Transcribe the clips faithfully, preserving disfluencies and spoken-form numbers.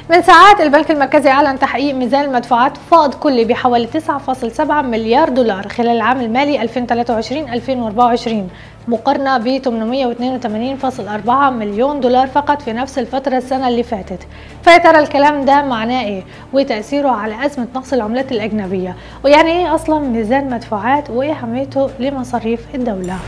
من ساعات البنك المركزي أعلن تحقيق ميزان المدفوعات فائض كلي بحوالي تسعة فاصلة سبعة مليار دولار خلال العام المالي ألفين وثلاثة وعشرين ألفين وأربعة وعشرين، مقارنة ب ثمانمئة واثنين وثمانين فاصلة أربعة مليون دولار فقط في نفس الفترة السنة اللي فاتت. فيا ترى الكلام ده معناه ايه؟ وتأثيره على أزمة نقص العملات الأجنبية؟ ويعني ايه أصلا ميزان مدفوعات؟ وايه أهميته لمصاريف الدولة؟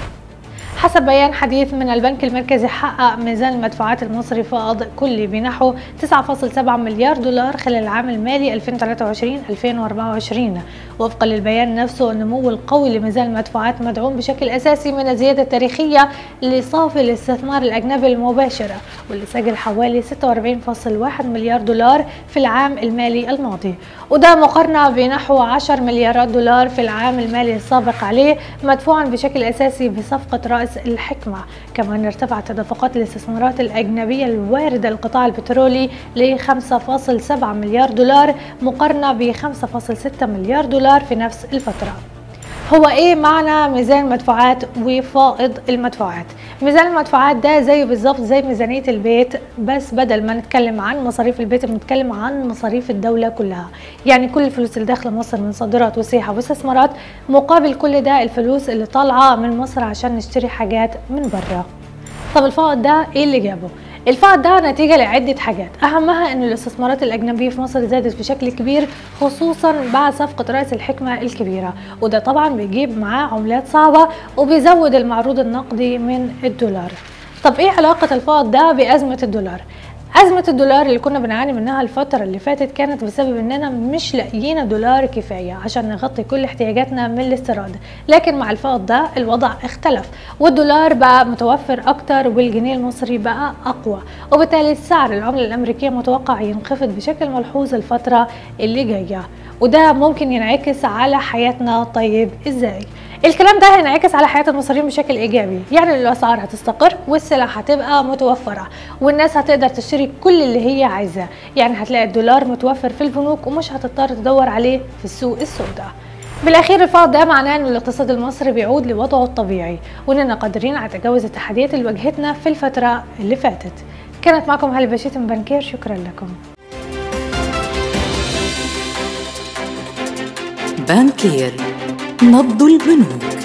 حسب بيان حديث من البنك المركزي، حقق ميزان المدفوعات المصري فائض كلي بنحو تسعة فاصلة سبعة مليار دولار خلال العام المالي ألفين وثلاثة وعشرين ألفين وأربعة وعشرين. وفقا للبيان نفسه، النمو القوي لميزان المدفوعات مدعوم بشكل أساسي من الزيادة التاريخية لصافي الاستثمار الأجنبي المباشر، واللي سجل حوالي ستة وأربعين فاصلة واحد مليار دولار في العام المالي الماضي، وده مقارنة بنحو عشرة مليارات دولار في العام المالي السابق عليه، مدفوعا بشكل أساسي بصفقة رأس الحكمة. كمان ارتفعت تدفقات الاستثمارات الأجنبية الواردة للقطاع البترولي ل خمسة فاصلة سبعة مليار دولار مقارنة ب خمسة فاصلة ستة مليار دولار في نفس الفترة. هو ايه معنى ميزان المدفوعات وفائض المدفوعات؟ ميزان المدفوعات ده زيه بالظبط زي ميزانية البيت، بس بدل ما نتكلم عن مصاريف البيت بنتكلم عن مصاريف الدولة كلها. يعني كل الفلوس اللي داخله مصر من صادرات وسياحة واستثمارات، مقابل كل ده الفلوس اللي طالعة من مصر عشان نشتري حاجات من بره. طب الفائض ده ايه اللي جابه؟ الفائض ده نتيجة لعدة حاجات، أهمها أن الاستثمارات الأجنبية في مصر زادت بشكل كبير، خصوصا بعد صفقة رأس الحكمة الكبيرة، وده طبعا بيجيب معاه عملات صعبة وبيزود المعروض النقدي من الدولار. طب ايه علاقة الفائض ده بأزمة الدولار؟ أزمة الدولار اللي كنا بنعاني منها الفترة اللي فاتت كانت بسبب إننا مش لاقيين دولار كفاية عشان نغطي كل احتياجاتنا من الاستيراد، لكن مع الفائض ده الوضع اختلف، والدولار بقى متوفر أكتر والجنيه المصري بقى أقوى، وبالتالي سعر العملة الأمريكية متوقع ينخفض بشكل ملحوظ الفترة اللي جاية، وده ممكن ينعكس على حياتنا. طيب إزاي؟ الكلام ده هينعكس على حياة المصريين بشكل إيجابي، يعني الأسعار هتستقر والسلع هتبقى متوفرة والناس هتقدر تشتري كل اللي هي عايزاه، يعني هتلاقي الدولار متوفر في البنوك ومش هتضطر تدور عليه في السوق السوداء. بالأخير الفائض ده معناه إن الاقتصاد المصري بيعود لوضعه الطبيعي، وإننا قادرين على تجاوز التحديات اللي واجهتنا في الفترة اللي فاتت. كانت معكم هالة بشيت من بنكير، شكرا لكم. بنكير، نبض البنوك.